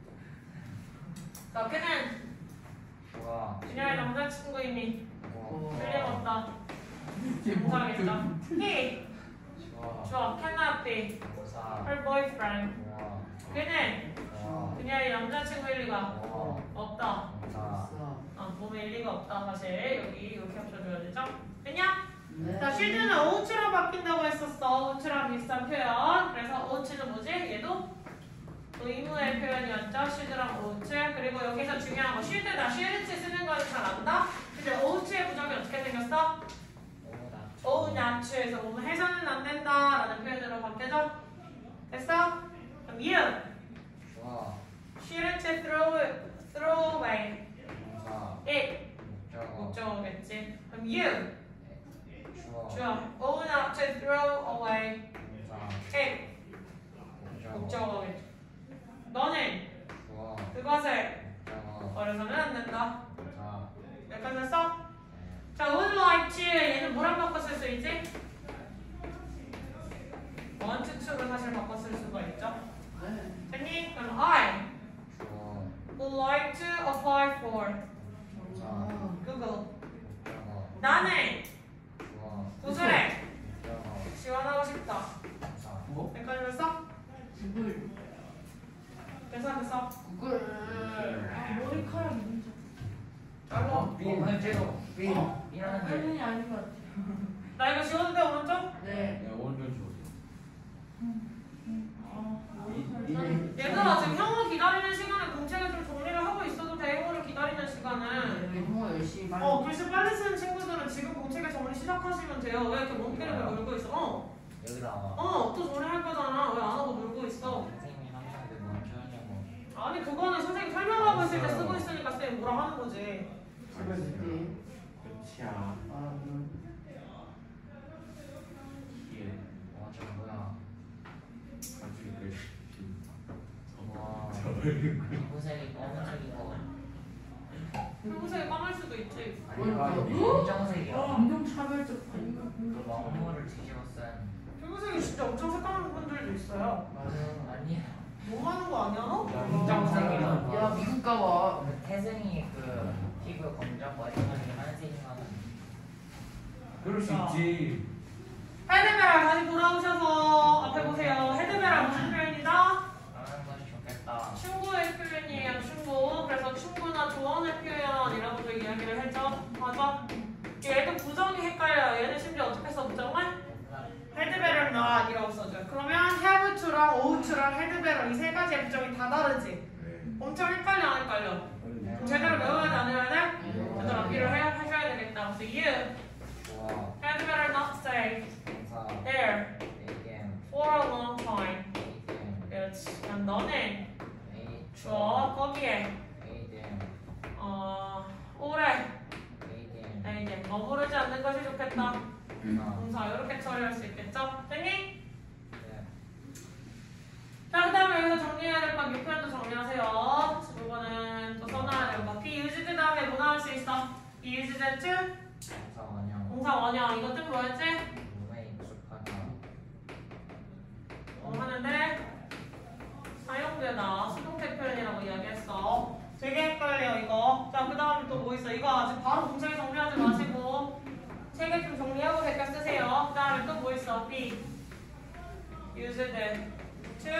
자, 걔는 주어 그녀의 남자친구이니 우와 틀림없다. 동사겠죠? he 주어 좋아, cannot be 동사 her boyfriend. 우와 그는 우와 그녀의 남자친구일 리가 우와 없다. 동사 어, 몸에 일리가 없다. 사실 여기 이렇게 합쳐줘야 되죠? 됐냐? 네. 자, 쉴드는 오우츠로 바뀐다고 했었어. 오우츠랑 비슷한 표현. 그래서 오우츠는 뭐지? 얘도 의무의 표현이었죠. 쉴드랑 오우츠. 그리고 여기서 중요한 거 쉴드다. 쉴드치 쓰는 거는 잘 안다. 근데 오우츠의 부정이 어떻게 생겼어? 오우나츠에서 몸을 해서는 안 된다라는 표현으로 바뀌죠. 됐어? 그럼 you 주어 shouldn't throw throw away 동사 it 목적어 목적어겠지. 그럼 you 주어 주어 own up to throw away 동사 it 목적어 목적어겠지. 너는 주어 그것을 목적어 버려서는 안 된다. 동사 여기까지 했어? 자, would like to 얘는 뭐랑 바꿔 쓸 수 있지? want to로 사실 바꿔 쓸 수가 있죠. 네. 됐니? 그럼 I 주어 would like to apply for 동사 Google. 목적어 나는 주어 구글에 목적어 지원하고 싶다. 동사 뭐? 여기까지 했어? 구글. 됐어 됐어. 구글. 아 머리카락이 문제. 잘로. 빈 문제도 빈 어? 미안한데 할머니 아닌 것 같아. 나 이거 지워도 돼 오른쪽? 네. 네, 오른쪽 주세요. 아 머리카락 이- 자르- 얘들아 지금 형우 기다리는 시간에 공책을 좀 정리를 하고 있어도 돼. 형우를 기다리는 시간은. 우리 형아 열심히 빨리. 어 글씨 빨리 쓰는 친구들은 지금 공책을 정리 시작하시면 돼요. 왜 이렇게 멍때리고 놀고 있어? 어. 여기 나와 어, 또 정리할 거잖아. 왜 안 하고 놀고 있어? 선생님이 항상 그 멈춰 하냐고 아니 그거는 선생님 설명하고 있을 때 쓰고 있으니까 쌤 뭐라 하는 거지. 집에 있지. 끝이야. 아, 음. 예. 와 저 뭐야 나중에 그 와 저 얼굴. 흰색이 검은색이고 평소에 까말 수도 있지. 아니가 어? 검정색이야 감정 차별적 그 반응. 망모를 뒤집어 쓴 평소에 진짜 엄청 색감한 분들도 있어요. 맞아 아니야 너무 많은 거 아니야 너? 검정색이야 야 미국 가봐. 그 태생이 그 피부 검정 머리카락이 하얀색인 거는 그럴 수 있지. 헤드베라 다시 돌아오셔서 앞에 보세요. 헤드베라 무슨 표현이다? 하는 것이 좋겠다 충고의 표현이에요. 충고. 그래서 충고나 조언의 표현이라고도 이야기를 했죠. 맞아? 얘도 부정이 헷갈려요. 얘는 심지어 어떻게 써 부정을? 헤드베럴 not이라고 써줘요. 그러면 have to랑 ought to랑 헤드베럴 이 세 가지의 부정이 다 다르지? 네. 엄청 헷갈려 안 헷갈려? 그럼 제대로 외워야 돼 안 외워야 돼? 제대로 암기를 해, 하셔야 되겠다. 그래서 you 좋아 had better not stay 동사 there again for a long time. again 그렇지. 그럼 너는 A 주어 거기에 again 어 오래 again 네, 이제 머무르지 않는 것이 좋겠다. 동사. 동사 이렇게 처리할 수 있겠죠? 됐니? 네. 자, 그 다음에 여기서 정리해야 될 건 이 표현도 정리하세요. 이거는 또 써놔야 되는 거. be used 다음에 뭐 나올 수 있어? be used to? 동사 원형. 동사 원형. 이것 뜻 뭐였지? 몸에 익숙하다. 어, 하는데 사용되다. 수동태 표현이라고 이야기했어. 되게 헷갈려 이거. 자, 그 다음에 또 뭐 있어? 이거 아직 바로 공책에 정리하지 마시고 책에 좀 정리하고 제껴 쓰세요. 그 다음에 또 뭐 있어? be used to.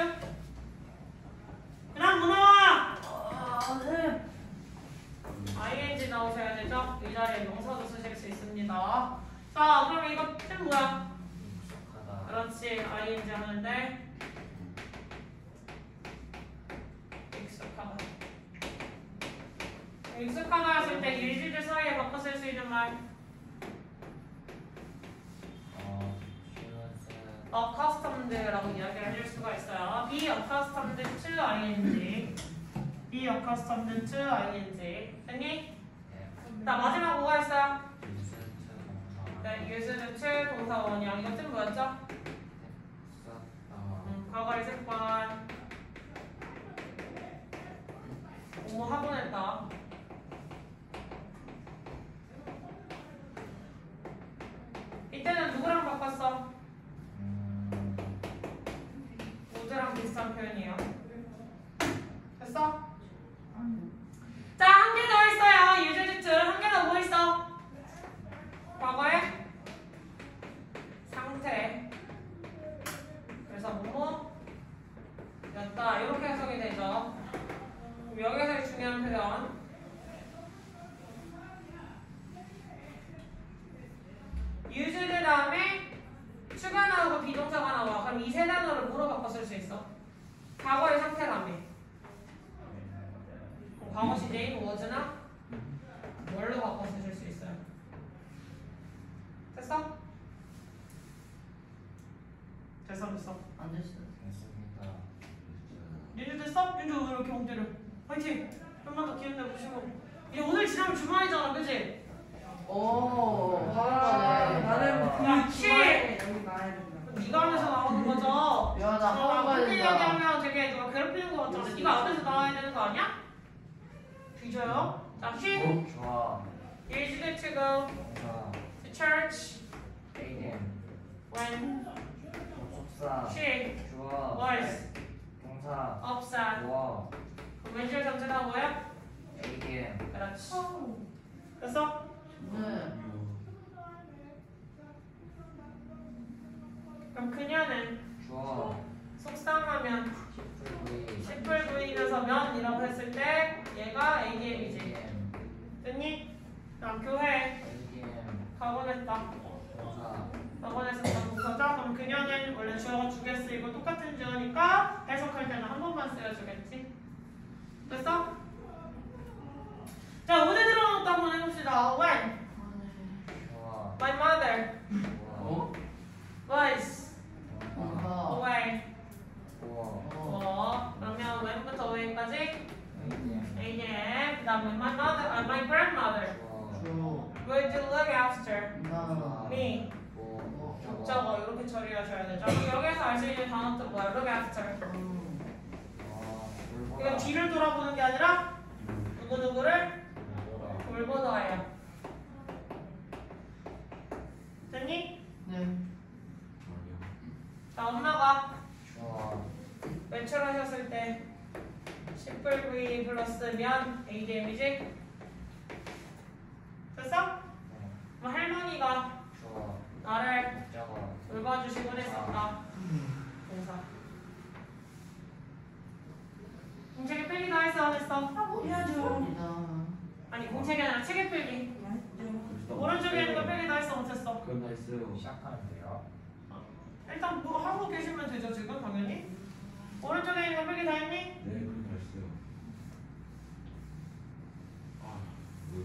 그 다음 뭐 나와? 어, 네. ing 나오셔야 되죠? 이 자리에 명사도 쓰실 수 있습니다. 자, 그럼 이거 뜻 뭐야? 익숙하다. 그렇지, ing 하는데 익숙하다. 익숙하다 하실 때 일주일 사이에 바꿔 쓸 수 있는 말 어, use. accustomed라고 이야기를 해줄 수가 있어요. be accustomed to ing, be accustomed to ing. 됐니? 네. 자, 마지막 뭐가 있어요? use 동사. 네, used to 동사 원형. 이거 뜻 뭐였죠? 썼다. 음, 과거의 습관. 오, 하고 냈다. 이때는 누구랑 바꿨어? 음, 모두랑 비슷한 표현이에요. 됐어? 자, 한 개 더 있어요. used to. 한 개 더 뭐 있어? 과거의 상태. 그래서 뭐뭐 였다. 이렇게 해석이 되죠. 그럼 여기서 중요한 표현. used 다음에 추가 나오고 비동사가 나와. 그럼 이 세 단어를 뭐로 바꿔 쓸 수 있어? 과거의 상태라며. 그럼 과거 시제인 was나 뭘로 바꿔 쓰실 수 있어요? 됐어? 됐어 됐어. 안 됐어. 됐습니다. 윤주 됐어? 윤주 왜 이렇게 멍때려? 화이팅! 좀만 더 기운 내보시고. 이제 오늘 지나면 주말이잖아, 그치? 오. 아, 나는 야, 그 씨! 주말에 여기 나야 된다. 네가 하면서 나오는 거죠? 야, 나 어, 학원 가야 그렇게 된다. 얘기하면 되게 누가 괴롭히는 거 같잖아. 네가 앞에서 나와야 되는 거 아니야? 뒤져요? 자, 시! 좋아. Used to go 동사. to church 에이엠. when 접속사. she 주어. was 동사. upset. 주어. 그럼 왼쪽 전체가 뭐야? 에이엠. 그렇지. 됐어? 네. 그럼 그녀는 주어. 속상하면 V. 십불 부인에서 면이라고 했을 때 얘가 에이엠이지. 에이엠. 됐니? 그럼 교회 에이엠. 가곤 했다. 동사. 가곤 했었다. 동사죠? 그럼 그녀는 원래 주어가 두 개 쓰이고 똑같은 주어니까 해석할 때는 한 번만 쓰여주겠지. 됐어? 자, 문제 들어놓다 한번 해봅시다. When 주어. my mother 주어. was 동사. away. 주어. 어, 그러면 when부터 when까지? 에이엠. 에이엠. 그 다음에 my mother, uh, my grandmother 주어. 주. would look after 나. me. 주어. 목적어 이렇게 처리하셔야 되죠. 그럼 여기서 알 수 있는 단어 뜻 뭐야? look after. 어. 이거 돌보다. 뒤를 돌아보는 게 아니라 누구누구를 돌보다. 돌보다예요. 됐니? 네. 자, 엄마가 주어. 외출하셨을 때 십불 구이 플러스 면 에이디엠이지? 됐어? 네. 그럼 할머니가 주어. 나를 목적어. 돌봐주시곤 했었다. 동사. 공책에 필기 다 했어 안 했어? 해야죠. 아니 공책이 아니라 책에 필기. 오른쪽에 있는 거 필기 다 했어 못했어? 그건 다 했어요. 시작하면 돼요. 일단 뭐 하고 계시면 되죠 지금 당연히. 오른쪽에 있는 거 필기 다 했니? 네, 그건 다 했어요. 아, 뭐.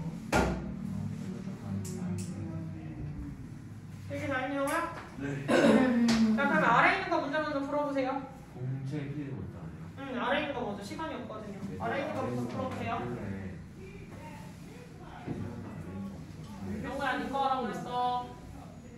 필기 다 했니 형아? 네. 자 그러면 아래 있는 거 문제 먼저 풀어보세요. 공채 필요 없다. 응 아래 있는 거 먼저 시간이 없거든요. 아래 있는 거 먼저 풀어보세요. 영구야 니거 하라고 했어.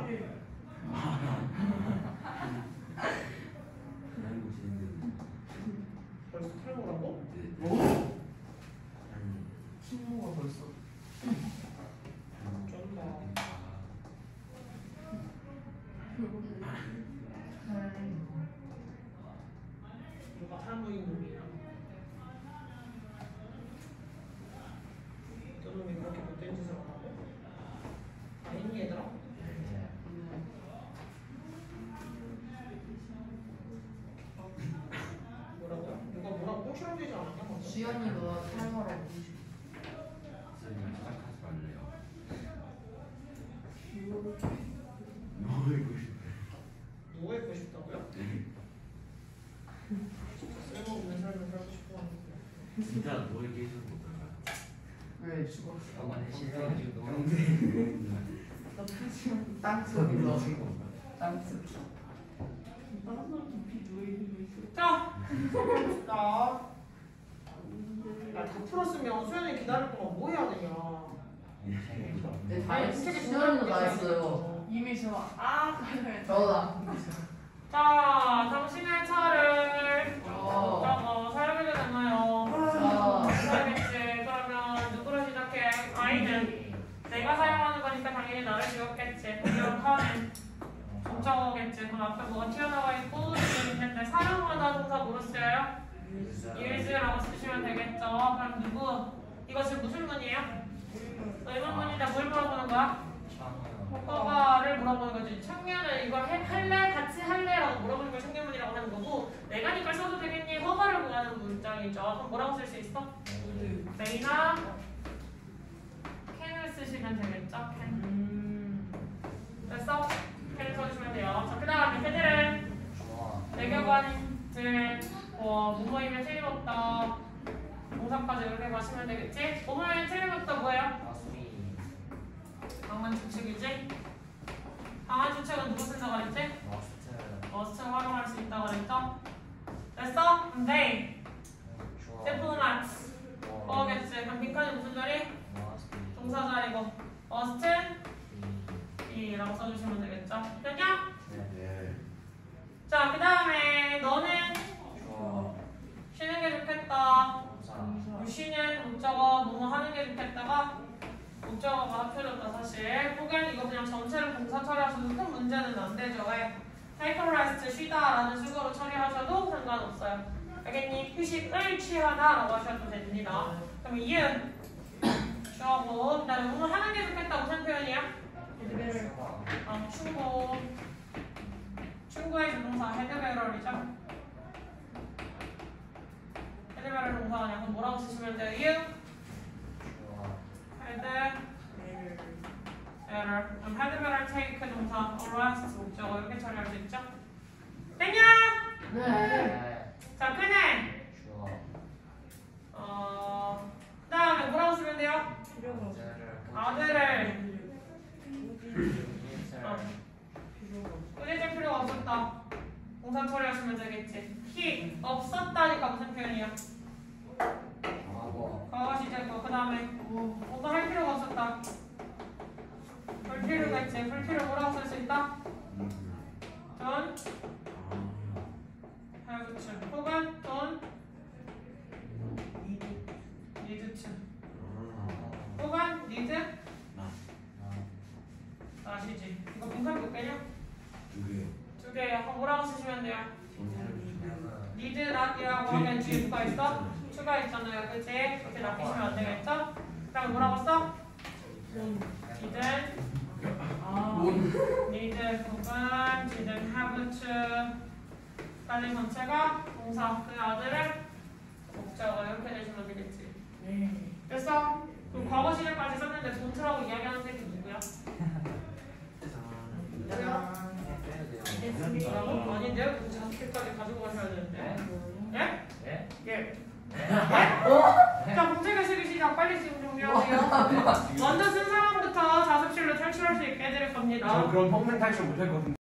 그냥 보시는데. 벌써 탈모라고? 네. 친구가 벌써 누가 탈모인 놈이야? 저 놈이 그렇게 못된 짓을 하고? 아니니 얘들아? 뭐라고요? 누가 뭐라고 꽁시렁 되지 않았냐? 방금? 수연이가 탈모라고 보시 선생님 시작하지 말래요. 뭐 읽고 싶어? 누워 있고 싶다고요? 네. 진짜 쓸모없는 삶을 살고 싶어 하는데 진짜 뭐 읽기 해서 못할까요? 왜 죽었어? 저번에 실패가지고 너무 나쁘지 않아. 땅속에 너무 넣어 친구. 땅속 다른 사람 깊이 누워있는 거 있어. 자! 자 야다 풀었으면 수연이 기다릴 동안 뭐 해야 되냐 네, 다 아니, 했어. 솔직히 수연이도 다 중간에 했어요. 이미 저아 가야 저다. 자, 당신의 차를 어. 적어 사용해도 되나요? 자, 사용했지. 그러면 누구로 시작해? 아이는 내가 사용하는 거니까 당연히 나를 지웠겠지. 그리고 카는 적어겠지. 그럼 앞에 뭐가 튀어나와 있고 지금 있는데 사용하다 동사 뭐로 쓰여요? use라고 쓰시면 되겠죠. 그럼 누구? 이거 지금 무슨 문이에요? 의문문인데 뭘 물어보는 거야? 허가를 물어보는 거지. 청년은 이걸 해, 할래? 같이 할래?라고 물어보는 걸 청년문이라고 하는 거고 내가 이걸 써도 되겠니? 허가를 구하는 문장이죠. 그럼 뭐라고 쓸 수 있어? may나 can을 쓰시면 되겠죠? can. 됐어? can을 써주시면 돼요. 자, 그 다음에 걔들은 외교관들 뭐 뭐뭐이면 틀림없다. 동사까지 이렇게 마시면 되겠지? 뭐뭐이면 틀림없다 뭐예요? 강한 주측이지? 강한 주측은 누구 쓴다고 그랬지? must를 활용할 수 있다고 그랬죠? 됐어? 근데 diplomats 뭐겠지? 그럼 빈칸이 무슨 자리? 동사 자리고 must는 이라고 써주시면 되겠죠? 됐냐? 네. 자, 그 다음에 너는 쉬는 게 좋겠다. 유시는 목적어 뭐뭐 하는 게 좋겠다가 목적어가 합쳐졌다 사실. 혹은 이거 그냥 전체를 동사 처리하셔도 큰 문제는 안 되죠. 왜? take a rest 쉬다 라는 수거로 처리하셔도 상관없어요. 알겠니? 휴식을 취하다 라고 하셔도 됩니다. 그럼 이은 주어고 그다음에 오늘 하는 게 좋겠다 무슨 표현이야? 아, 충고. 충고의 조동사 헤드베럴이죠. 헤드베럴 동사가 약간 뭐라고 쓰시면 돼요? 이응 헤드 에럴. 그럼 헤드베럴 테이크 동사 arrest 목적어 이렇게 처리할 수 있죠? 됐냐? 네. 자, 크네. 어, 그 다음에 뭐라고 쓰면 돼요? 아들을 어. 꾸짖을 필요가 없었다. 동사 처리하시면 되겠지. he 없었다니까 무슨 표현이야? 과거 시제고 그 다음에 뭐가 할 필요가 없었다. 불필요가 있지. 불필요 뭐라고 쓸 수 있다? don't have to 혹은 don't need to 혹은 need 아시지? 이거 빈칸 몇 개냐? 두 개요. 두 개. 약간 뭐라고 쓰시면 돼요? 네. need not이라고 하면 뒤에 누가 있어? 추가 있잖아요. 그치? 이렇게 낚이시면 안 되겠죠? 그 다음에 뭐라고 써? didn't need 혹은 didn't have to 까지 전체가 동사 그 아들을 목적어 이렇게 내시면 되겠지. 네. 됐어? 그럼 과거 시제까지 썼는데 don't라고 이야기하는 새끼 누구야? 뭐라고? 아닌데요? 그 자스켓까지 가지고 가셔야 되는데. 예? 예? 예. 예? 자, 공책에 쓰기 시작. 빨리 지금 정리하세요. 먼저 쓴 사람부터 자습실로 탈출할 수 있게 해드릴 겁니다. 그럼 평생 탈출 못할 것 같은데.